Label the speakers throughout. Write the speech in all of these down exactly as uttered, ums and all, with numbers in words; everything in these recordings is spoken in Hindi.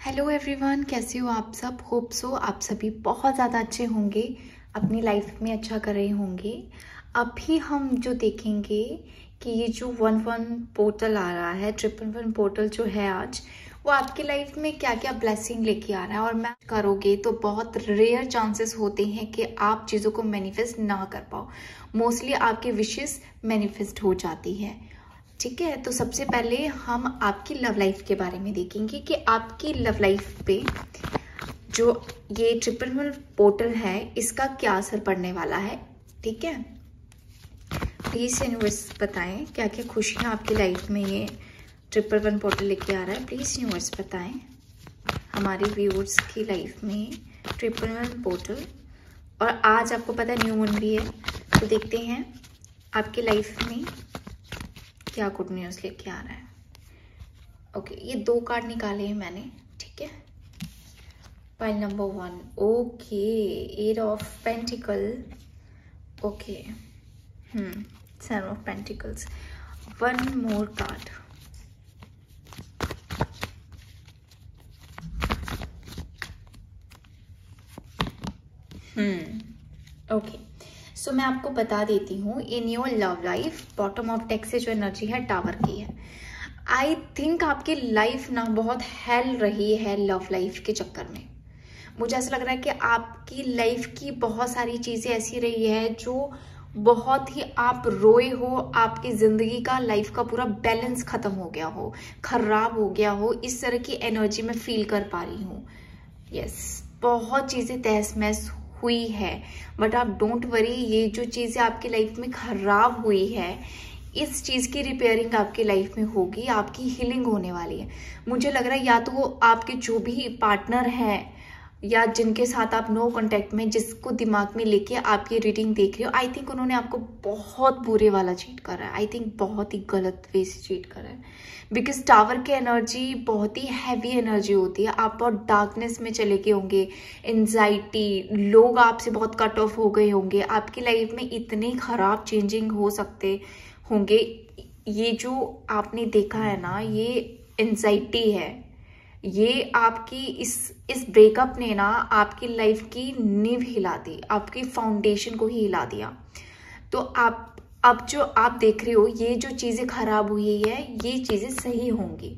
Speaker 1: हेलो एवरीवन, कैसे हो आप सब। होप सो आप सभी बहुत ज़्यादा अच्छे होंगे, अपनी लाइफ में अच्छा कर रहे होंगे। अभी हम जो देखेंगे कि ये जो वन वन पोर्टल आ रहा है, ट्रिपल वन पोर्टल जो है आज, वो आपकी लाइफ में क्या क्या ब्लेसिंग लेके आ रहा है। और मैं करोगे तो बहुत रेयर चांसेस होते हैं कि आप चीज़ों को मैनिफेस्ट ना कर पाओ। मोस्टली आपके विशेस मैनिफेस्ट हो जाती है। ठीक है, तो सबसे पहले हम आपकी लव लाइफ के बारे में देखेंगे कि आपकी लव लाइफ पे जो ये ट्रिपल वन पोर्टल है इसका क्या असर पड़ने वाला है। ठीक है, प्लीज यूनिवर्स बताएं क्या क्या खुशियां आपकी लाइफ में ये ट्रिपल वन पोर्टल लेके आ रहा है। प्लीज यूनिवर्स बताएं हमारे व्यूअर्स की लाइफ में ट्रिपल वन पोर्टल। और आज आपको पता है न्यू मून भी है, तो देखते हैं आपकी लाइफ में क्या गुड न्यूज़ लेके आ रहा है। ओके, ये दो कार्ड निकाले हैं मैंने। ठीक है, pile number one. Okay, eight of pentacle. Okay, hmm seven of pentacles. One more card. Hmm okay, so so, मैं आपको बता देती हूँ, in your love life bottom of deck से जो एनर्जी है टावर की है। आई थिंक आपकी लाइफ ना बहुत हेल रही है लव लाइफ के चक्कर में। मुझे ऐसा लग रहा है कि आपकी लाइफ की बहुत सारी चीज़ें ऐसी रही है जो बहुत ही आप रोए हो, आपकी ज़िंदगी का लाइफ का पूरा बैलेंस ख़त्म हो गया हो, खराब हो गया हो। इस तरह की एनर्जी मैं फील कर पा रही हूँ। यस, बहुत चीज़ें तहस महस हुई है, बट आप डोंट वरी, ये जो चीज़ें आपकी लाइफ में खराब हुई है इस चीज़ की रिपेयरिंग आपकी लाइफ में होगी, आपकी हीलिंग होने वाली है। मुझे लग रहा है या तो वो आपके जो भी पार्टनर हैं या जिनके साथ आप नो कांटेक्ट में, जिसको दिमाग में लेके आप ये रीडिंग देख रहे हो, आई थिंक उन्होंने आपको बहुत बुरे वाला चीट करा है। आई थिंक बहुत ही गलत वे से चीट करा है, बिकॉज टावर की एनर्जी बहुत ही हैवी एनर्जी होती है। आप बहुत डार्कनेस में चले गए होंगे, एंजाइटी, लोग आपसे बहुत कट ऑफ हो गए होंगे, आपकी लाइफ में इतने खराब चेंजिंग हो सकते होंगे। ये जो आपने देखा है ना, ये एंजाइटी है, ये आपकी इस इस ब्रेकअप ने ना आपकी लाइफ की नींव हिला दी, आपकी फाउंडेशन को ही हिला दिया। तो आप अब जो आप देख रहे हो, ये जो चीज़ें खराब हुई है ये चीज़ें सही होंगी।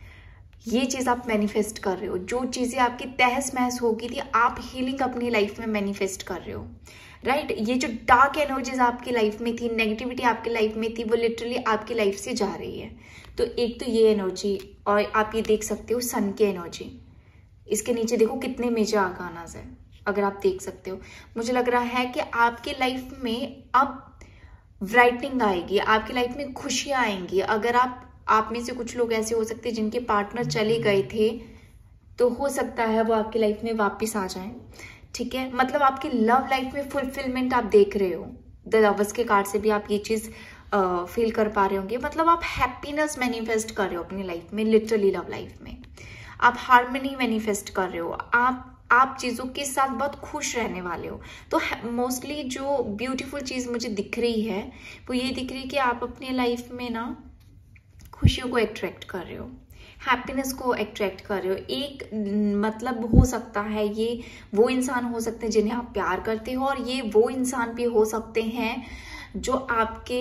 Speaker 1: ये चीज़ आप मैनिफेस्ट कर रहे हो। जो चीज़ें आपकी तहस महस हो गई थी, आप हीलिंग अपनी लाइफ में मैनिफेस्ट कर रहे हो। Right right? ये जो डार्क एनर्जीज आपकी लाइफ में थी, नेगेटिविटी आपकी लाइफ में थी, वो लिटरली आपकी लाइफ से जा रही है। तो एक तो ये एनर्जी, और आप ये देख सकते हो सन की एनर्जी। इसके नीचे देखो कितने मेजर आर्कानास है, अगर आप देख सकते हो। मुझे लग रहा है कि आपकी लाइफ में अब ब्राइटनिंग आएगी, आपकी लाइफ में खुशियां आएंगी। अगर आप आप में से कुछ लोग ऐसे हो सकते हैं जिनके पार्टनर चले गए थे, तो हो सकता है वो आपकी लाइफ में वापस आ जाएं। ठीक है, मतलब आपकी लव लाइफ में फुलफिलमेंट आप देख रहे हो। द लवर्स के कार्ड से भी आप ये चीज फील कर पा रहे होंगे। मतलब आप हैप्पीनेस मैनिफेस्ट कर रहे हो अपनी लाइफ में, लिटरली लव लाइफ में आप हार्मनी मैनिफेस्ट कर रहे हो। आप आप चीज़ों के साथ बहुत खुश रहने वाले हो। तो मोस्टली जो ब्यूटीफुल चीज़ मुझे दिख रही है वो ये दिख रही है कि आप अपनी लाइफ में ना खुशियों को अट्रैक्ट कर रहे हो, हैप्पीनेस को अट्रैक्ट कर रहे हो। एक मतलब हो सकता है ये वो इंसान हो सकते हैं जिन्हें आप प्यार करते हो, और ये वो इंसान भी हो सकते हैं जो आपके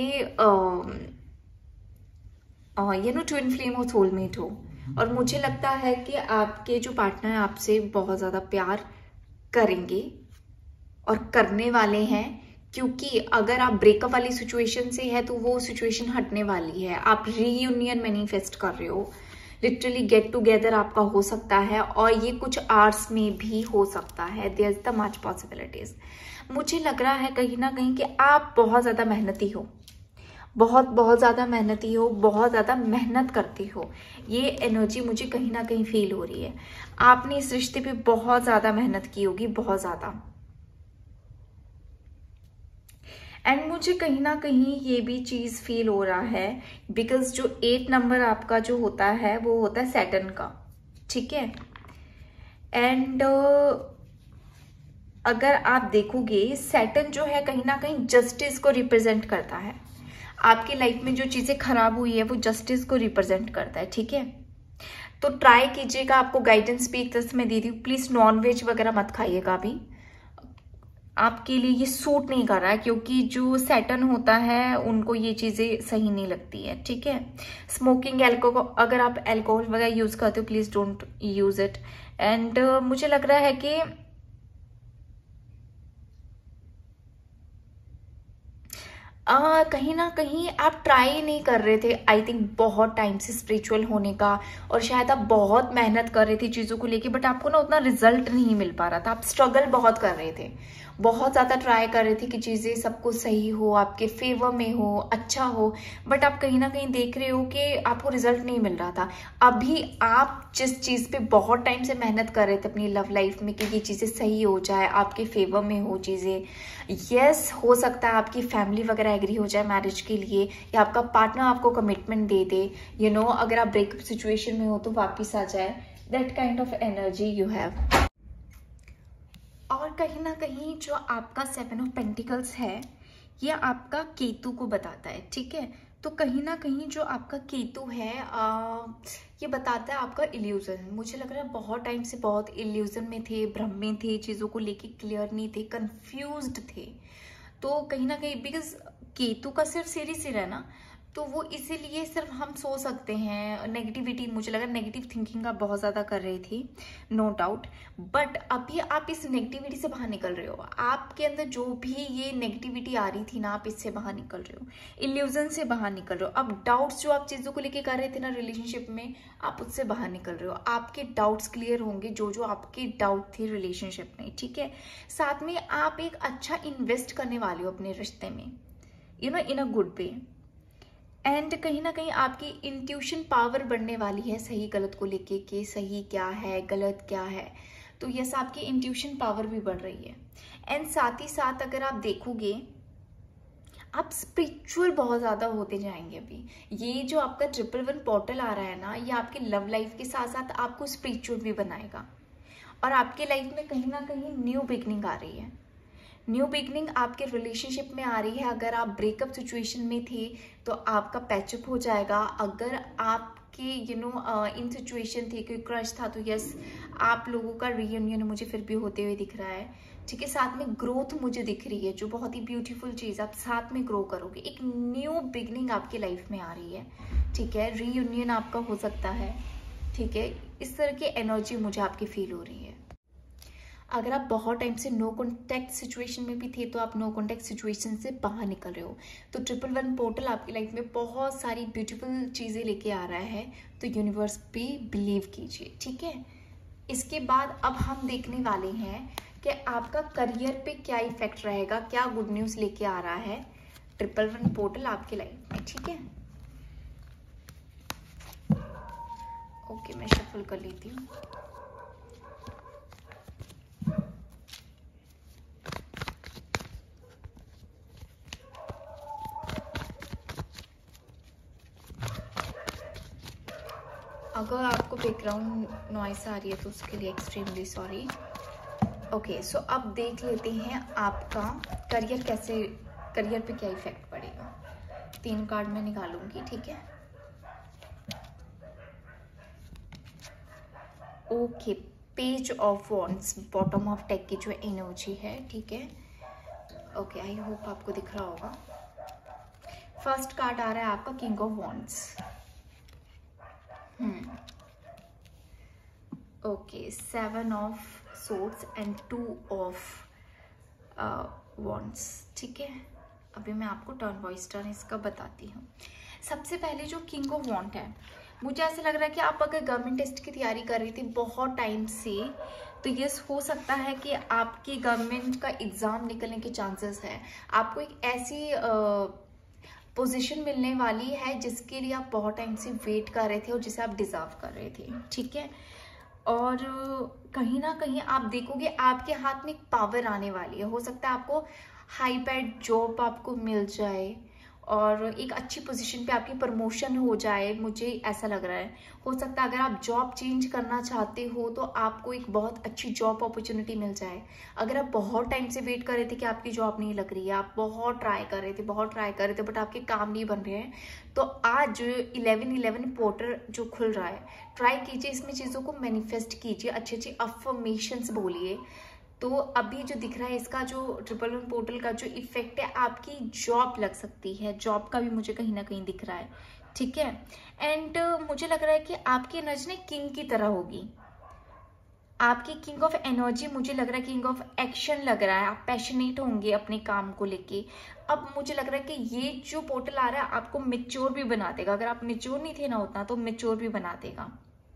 Speaker 1: यू नो ट्विन फ्लेम हो, सोलमेट हो। और मुझे लगता है कि आपके जो पार्टनर आपसे बहुत ज़्यादा प्यार करेंगे और करने वाले हैं, क्योंकि अगर आप ब्रेकअप वाली सिचुएशन से है तो वो सिचुएशन हटने वाली है। आप रीयूनियन मैनिफेस्ट कर रहे हो, लिटरली गेट टुगेदर आपका हो सकता है, और ये कुछ आवर्स में भी हो सकता है। There is the much possibilities. मुझे लग रहा है कहीं ना कहीं कि आप बहुत ज़्यादा मेहनती हो, बहुत बहुत ज़्यादा मेहनती हो, बहुत ज़्यादा मेहनत करती हो। ये एनर्जी मुझे कहीं ना कहीं फील हो रही है। आपने इस रिश्ते पे बहुत ज़्यादा मेहनत की होगी, बहुत ज़्यादा। एंड मुझे कहीं ना कहीं ये भी चीज़ फील हो रहा है, बिकॉज जो एट नंबर आपका जो होता है वो होता है सैटर्न का। ठीक है, एंड uh, अगर आप देखोगे सैटर्न जो है कहीं ना कहीं जस्टिस को रिप्रेजेंट करता है। आपकी लाइफ में जो चीज़ें खराब हुई है वो जस्टिस को रिप्रेजेंट करता है। ठीक है, तो ट्राई कीजिएगा, आपको गाइडेंस भी एक तरह से मैं दे दी हूँ। प्लीज नॉन वेज वगैरह मत खाइएगा अभी, आपके लिए ये सूट नहीं कर रहा है, क्योंकि जो सैटर्न होता है उनको ये चीजें सही नहीं लगती है, ठीक है। स्मोकिंग, एल्कोहल, अगर आप एल्कोहल वगैरह यूज करते हो please don't use it. And मुझे लग रहा है कि आ, कहीं ना कहीं आप ट्राई नहीं कर रहे थे आई थिंक बहुत टाइम से स्पिरिचुअल होने का, और शायद आप बहुत मेहनत कर रहे थे चीज़ों को लेके, बट आपको ना उतना रिजल्ट नहीं मिल पा रहा था। आप स्ट्रगल बहुत कर रहे थे, बहुत ज़्यादा ट्राई कर रहे थे कि चीज़ें सबको सही हो, आपके फेवर में हो, अच्छा हो, बट आप कहीं ना कहीं देख रहे हो कि आपको रिजल्ट नहीं मिल रहा था। अभी आप जिस चीज़ पे बहुत टाइम से मेहनत कर रहे थे अपनी लव लाइफ में कि ये चीज़ें सही हो जाए, आपके फेवर में हो चीज़ें, यस हो सकता है आपकी फैमिली वगैरह एग्री हो जाए मैरिज के लिए, या आपका पार्टनर आपको कमिटमेंट दे दे, यू नो अगर आप ब्रेकअप सिचुएशन में हो तो वापिस आ जाए, that kind of energy you have. और कहीं ना कहीं जो आपका सेवन ऑफ पेंटिकल्स है ये आपका केतु को बताता है, ठीक है। तो कहीं ना कहीं जो आपका केतु है आ, ये बताता है आपका इल्यूजन। मुझे लग रहा है बहुत टाइम से बहुत इल्यूजन में थे, भ्रम में थे, चीज़ों को लेके क्लियर नहीं थे, कंफ्यूज्ड थे। तो कहीं ना कहीं बिकॉज केतु का सिर्फ सिर ही सिर है ना, तो वो इसीलिए सिर्फ हम सोच सकते हैं नेगेटिविटी, मुझे लगा नेगेटिव थिंकिंग आप बहुत ज़्यादा कर रही थी, नो डाउट। बट अभी आप इस नेगेटिविटी से बाहर निकल रहे हो, आपके अंदर जो भी ये नेगेटिविटी आ रही थी ना, आप इससे बाहर निकल रहे हो, इल्यूजन से बाहर निकल रहे हो। अब डाउट्स जो आप चीज़ों को लेके कर रहे थे ना रिलेशनशिप में, आप उससे बाहर निकल रहे हो, आपके डाउट्स क्लियर होंगे, जो जो आपके डाउट थे रिलेशनशिप में, ठीक है। साथ में आप एक अच्छा इन्वेस्ट करने वाले हो अपने रिश्ते में, you know in a good way. And कहीं ना कहीं आपकी इंट्यूशन पावर बढ़ने वाली है सही गलत को लेके, कि सही क्या है गलत क्या है। तो यस आपकी इंट्यूशन पावर भी बढ़ रही है। एंड साथ ही साथ अगर आप देखोगे आप स्पिरिचुअल बहुत ज़्यादा होते जाएंगे। अभी ये जो आपका ट्रिपल वन पोर्टल आ रहा है ना, ये आपके लव लाइफ के साथ साथ आपको स्पिरिचुअल भी बनाएगा, और आपके लाइफ में कहीं ना कहीं न्यू बिगनिंग आ रही है। न्यू बिगनिंग आपके रिलेशनशिप में आ रही है। अगर आप ब्रेकअप सिचुएशन में थे तो आपका पैचअप हो जाएगा। अगर आपके यू नो इन सिचुएशन थे, कोई क्रश था, तो यस आप लोगों का रीयूनियन मुझे फिर भी होते हुए दिख रहा है, ठीक है। साथ में ग्रोथ मुझे दिख रही है, जो बहुत ही ब्यूटीफुल चीज़, आप साथ में ग्रो करोगे, एक न्यू बिगनिंग आपकी लाइफ में आ रही है, ठीक है। रीयूनियन आपका हो सकता है, ठीक है। इस तरह की एनर्जी मुझे आपकी फील हो रही है। अगर आप बहुत टाइम से नो कॉन्टैक्ट सिचुएशन में भी थे तो आप नो कॉन्टैक्ट सिचुएशन से बाहर निकल रहे हो, तो ट्रिपल वन पोर्टल आपकी लाइफ में बहुत सारी ब्यूटीफुल चीज़ें लेके आ रहा है। तो यूनिवर्स पे बिलीव कीजिए, ठीक है। इसके बाद अब हम देखने वाले हैं कि आपका करियर पे क्या इफेक्ट रहेगा, क्या गुड न्यूज़ लेके आ रहा है ट्रिपल वन पोर्टल आपकी लाइफ में, ठीक है। ओके मैं शफल कर लेती हूँ। अगर आपको बैकग्राउंड नॉइस आ रही है तो उसके लिए एक्सट्रीमली सॉरी। ओके सो अब देख लेते हैं आपका करियर कैसे, करियर पे क्या इफेक्ट पड़ेगा। तीन कार्ड मैं निकालूंगी, ठीक है। Okay page of wands bottom of deck की जो एनर्जी है, ठीक है। ओके आई होप आपको दिख रहा होगा। फर्स्ट कार्ड आ रहा है आपका king of wands. Hmm okay seven of swords and two of wands, ठीक है। अभी मैं आपको टर्न वॉइस टर्न इसका बताती हूँ। सबसे पहले जो किंग ऑफ वॉन्ड है, मुझे ऐसा लग रहा है कि आप अगर गवर्नमेंट टेस्ट की तैयारी कर रही थी बहुत टाइम से, तो ये हो सकता है कि आपकी गवर्नमेंट का एग्ज़ाम निकलने के चांसेस है। आपको एक ऐसी पोजीशन uh, मिलने वाली है जिसके लिए आप बहुत टाइम से वेट कर रहे थे और जिसे आप डिजर्व कर रहे थे, ठीक है। और कहीं ना कहीं आप देखोगे आपके हाथ में एक पावर आने वाली है। हो सकता है आपको हाई पेड जॉब आपको मिल जाए, और एक अच्छी पोजीशन पे आपकी प्रमोशन हो जाए, मुझे ऐसा लग रहा है। हो सकता है अगर आप जॉब चेंज करना चाहते हो तो आपको एक बहुत अच्छी जॉब अपॉर्चुनिटी मिल जाए। अगर आप बहुत टाइम से वेट कर रहे थे कि आपकी जॉब नहीं लग रही है, आप बहुत ट्राई कर रहे थे बहुत ट्राई कर रहे थे बट आपके काम नहीं बन रहे हैं, तो आज जो इलेवन इलेवन पोर्टल जो खुल रहा है, ट्राई कीजिए, इसमें चीज़ों को मैनिफेस्ट कीजिए, अच्छी अच्छी अफर्मेशंस बोलिए। तो अभी जो दिख रहा है इसका जो ट्रिपल वन पोर्टल का जो इफेक्ट है, आपकी जॉब लग सकती है, जॉब का भी मुझे कहीं ना कहीं दिख रहा है, ठीक है। एंड uh, मुझे लग रहा है कि आपकी एनर्जी किंग की तरह होगी, आपकी किंग ऑफ एनर्जी मुझे लग रहा है, किंग ऑफ एक्शन लग रहा है, आप पैशनेट होंगे अपने काम को लेके। अब मुझे लग रहा है कि ये जो पोर्टल आ रहा है आपको मेच्योर भी बना देगा, अगर आप मेच्योर नहीं थे ना उतना तो मेच्योर भी बना देगा।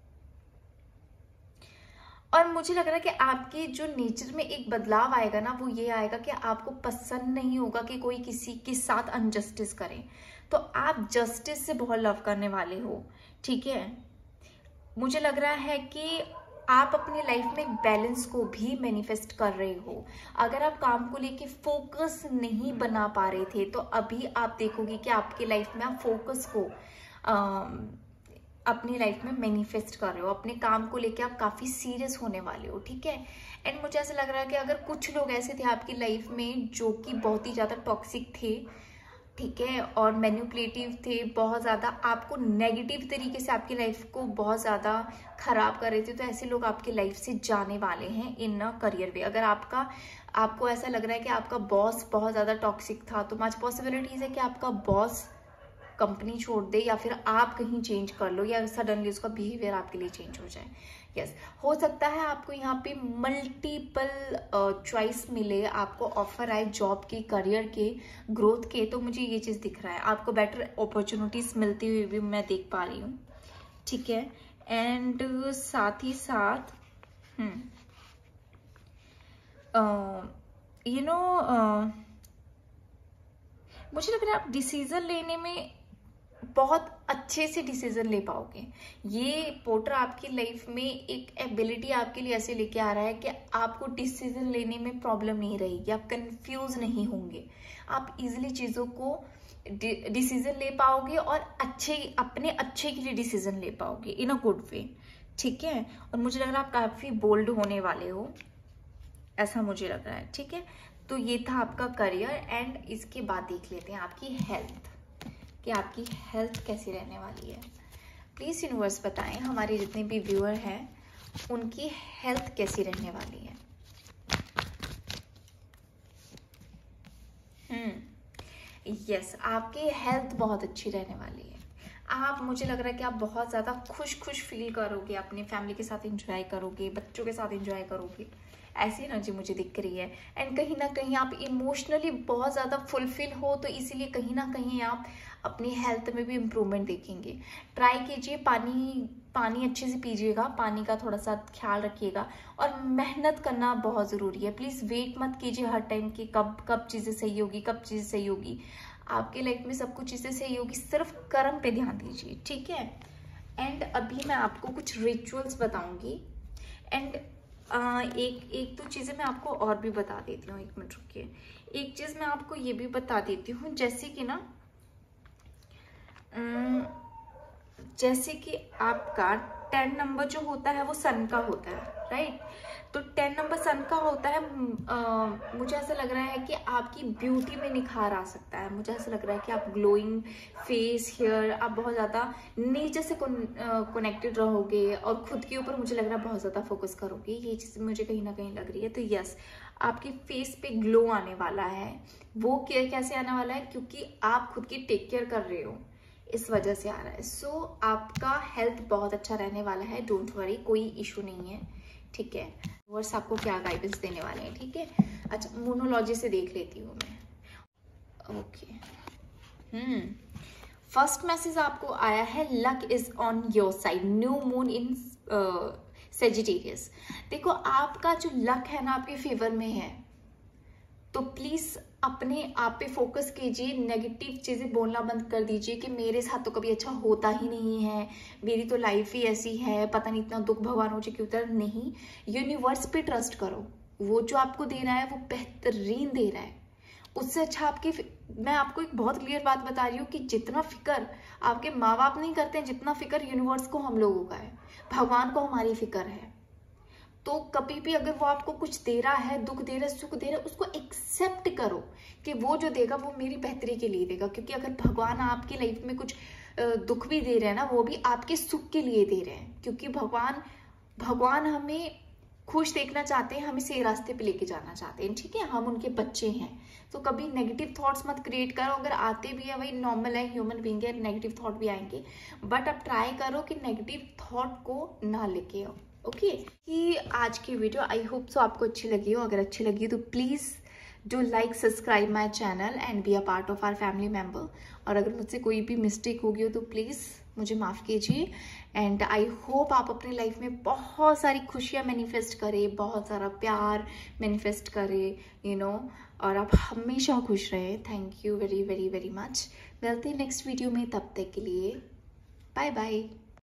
Speaker 1: और मुझे लग रहा है कि आपके जो नेचर में एक बदलाव आएगा ना, वो ये आएगा कि आपको पसंद नहीं होगा कि कोई किसी के साथ अनजस्टिस करे, तो आप जस्टिस से बहुत लव करने वाले हो, ठीक है। मुझे लग रहा है कि आप अपनी लाइफ में एक बैलेंस को भी मैनिफेस्ट कर रहे हो। अगर आप काम को लेके फोकस नहीं बना पा रहे थे तो अभी आप देखोगे कि आपकी लाइफ में आप फोकस को आ, अपनी लाइफ में मैनिफेस्ट कर रहे हो, अपने काम को लेके आप काफ़ी सीरियस होने वाले हो, ठीक है। एंड मुझे ऐसा लग रहा है कि अगर कुछ लोग ऐसे थे आपकी लाइफ में जो कि बहुत ही ज़्यादा टॉक्सिक थे, ठीक है, और मैनिपुलेटिव थे, बहुत ज़्यादा आपको नेगेटिव तरीके से आपकी लाइफ को बहुत ज़्यादा ख़राब कर रहे थे, तो ऐसे लोग आपकी लाइफ से जाने वाले हैं इन अ करियर वे। अगर आपका आपको ऐसा लग रहा है कि आपका बॉस बहुत ज़्यादा टॉक्सिक था, तो मच पॉसिबिलिटीज़ है कि आपका बॉस कंपनी छोड़ दे या फिर आप कहीं चेंज कर लो या सडनली उसका बिहेवियर आपके लिए चेंज हो जाए। Yes yes. हो सकता है आपको यहाँ पे मल्टीपल चॉइस मिले, आपको ऑफर आए जॉब के, करियर के, ग्रोथ के, तो मुझे ये चीज़ दिख रहा है, आपको बेटर अपॉर्चुनिटीज मिलती हुई भी मैं देख पा रही हूँ, ठीक है। एंड साथ ही साथ यू नो मुझे लग रहा है आप डिसीजन लेने में बहुत अच्छे से डिसीजन ले पाओगे। ये पोर्टल आपकी लाइफ में एक एबिलिटी आपके लिए ऐसे लेके आ रहा है कि आपको डिसीजन लेने में प्रॉब्लम नहीं रहेगी, आप कंफ्यूज नहीं होंगे, आप इजीली चीज़ों को डिसीजन ले पाओगे और अच्छे अपने अच्छे के लिए डिसीजन ले पाओगे इन अ गुड वे, ठीक है। और मुझे लग रहा है आप काफ़ी बोल्ड होने वाले हो, ऐसा मुझे लग रहा है, ठीक है। तो ये था आपका करियर। एंड इसके बाद देख लेते हैं आपकी हेल्थ, कि आपकी हेल्थ कैसी रहने वाली है। प्लीज़ यूनिवर्स बताएं हमारे जितने भी व्यूअर हैं उनकी हेल्थ कैसी रहने वाली है। हम्म यस, आपकी हेल्थ बहुत अच्छी रहने वाली है। आप, मुझे लग रहा है कि आप बहुत ज़्यादा खुश खुश फील करोगे, अपनी फैमिली के साथ एंजॉय करोगे, बच्चों के साथ एंजॉय करोगे, ऐसी एनर्जी मुझे दिख रही है। एंड कहीं ना कहीं आप इमोशनली बहुत ज़्यादा फुलफिल हो, तो इसीलिए कहीं ना कहीं आप अपनी हेल्थ में भी इम्प्रूवमेंट देखेंगे। ट्राई कीजिए, पानी पानी अच्छे से पीजिएगा, पानी का थोड़ा सा ख्याल रखिएगा, और मेहनत करना बहुत ज़रूरी है। प्लीज़ वेट मत कीजिए हर टाइम कि कब कब चीज़ें सही होगी, कब चीज़ें सही होगी। आपके लाइफ में सब कुछ चीज़ें सही होगी, सिर्फ कर्म पे ध्यान दीजिए, ठीक है। एंड अभी मैं आपको कुछ रिचुअल्स बताऊंगी। एंड आ, एक एक तो चीज़ें मैं आपको और भी बता देती हूँ, एक मिनट रुकिए। एक चीज़ मैं आपको ये भी बता देती हूँ, जैसे कि ना जैसे कि आपका टेन नंबर जो होता है वो सन का होता है, राइट। तो टेन नंबर सन का होता है। आ, मुझे ऐसा लग रहा है कि आपकी ब्यूटी में निखार आ सकता है। मुझे ऐसा लग रहा है कि आप ग्लोइंग फेस, हेयर, आप बहुत ज़्यादा नेचर से कनेक्टेड रहोगे और खुद के ऊपर मुझे लग रहा है बहुत ज़्यादा फोकस करोगे। ये चीज़ मुझे कहीं ना कहीं लग रही है। तो यस, आपके फेस पे ग्लो आने वाला है। वो कैसे आने वाला है? क्योंकि आप खुद की टेक केयर कर रहे हो, इस वजह से आ रहा है। सो so, आपका हेल्थ बहुत अच्छा रहने वाला है, डोंट वरी, कोई इशू नहीं है, ठीक है। वर्स आपको क्या गाइडेंस देने वाले हैं, ठीक है। अच्छा, मोनोलॉजी से देख लेती हूँ मैं। ओके, हम्म फर्स्ट मैसेज आपको आया है, luck is on your side, new moon in Sagittarius. देखो, आपका जो लक है ना आपके फेवर में है, तो प्लीज अपने आप पे फोकस कीजिए। नेगेटिव चीजें बोलना बंद कर दीजिए कि मेरे साथ तो कभी अच्छा होता ही नहीं है, मेरी तो लाइफ ही ऐसी है, पता नहीं इतना दुख भगवान मुझे क्यों दे। नहीं, यूनिवर्स पे ट्रस्ट करो, वो जो आपको दे रहा है वो बेहतरीन दे रहा है। उससे अच्छा आपके, मैं आपको एक बहुत क्लियर बात बता रही हूँ कि जितना फिक्र आपके माँ बाप नहीं करते हैं, जितना फिक्र यूनिवर्स को हम लोगों का है, भगवान को हमारी फिक्र है। तो कभी भी अगर वो आपको कुछ दे रहा है, दुख दे रहा है, सुख दे रहा है, उसको एक्सेप्ट करो कि वो जो देगा वो मेरी बेहतरी के लिए देगा। क्योंकि अगर भगवान आपकी लाइफ में कुछ दुख भी दे रहे हैं ना, वो भी आपके सुख के लिए दे रहे हैं। क्योंकि भगवान भगवान हमें खुश देखना चाहते हैं, हमें सही रास्ते पे लेके जाना चाहते हैं, ठीक है, हम उनके बच्चे हैं। तो कभी नेगेटिव थॉट्स मत क्रिएट करो। अगर आते भी है, वही नॉर्मल है, ह्यूमन बीइंग है, नेगेटिव थॉट भी आएंगे, बट अब ट्राई करो कि नेगेटिव थॉट को ना लेके आओ। Okay okay? कि आज की वीडियो आई होप सो आपको अच्छी लगी हो। अगर अच्छी लगी तो please do like, subscribe my channel and be a part of our family member. और अगर मुझसे कोई भी मिस्टेक होगी हो तो प्लीज़ मुझे माफ़ कीजिए। एंड आई होप आप अपनी लाइफ में बहुत सारी खुशियाँ मैनिफेस्ट करें, बहुत सारा प्यार मैनिफेस्ट करें, यू नो, और आप हमेशा खुश रहें। Thank you very very very much. मिलते हैं नेक्स्ट वीडियो में, तब तक के लिए बाय बाय।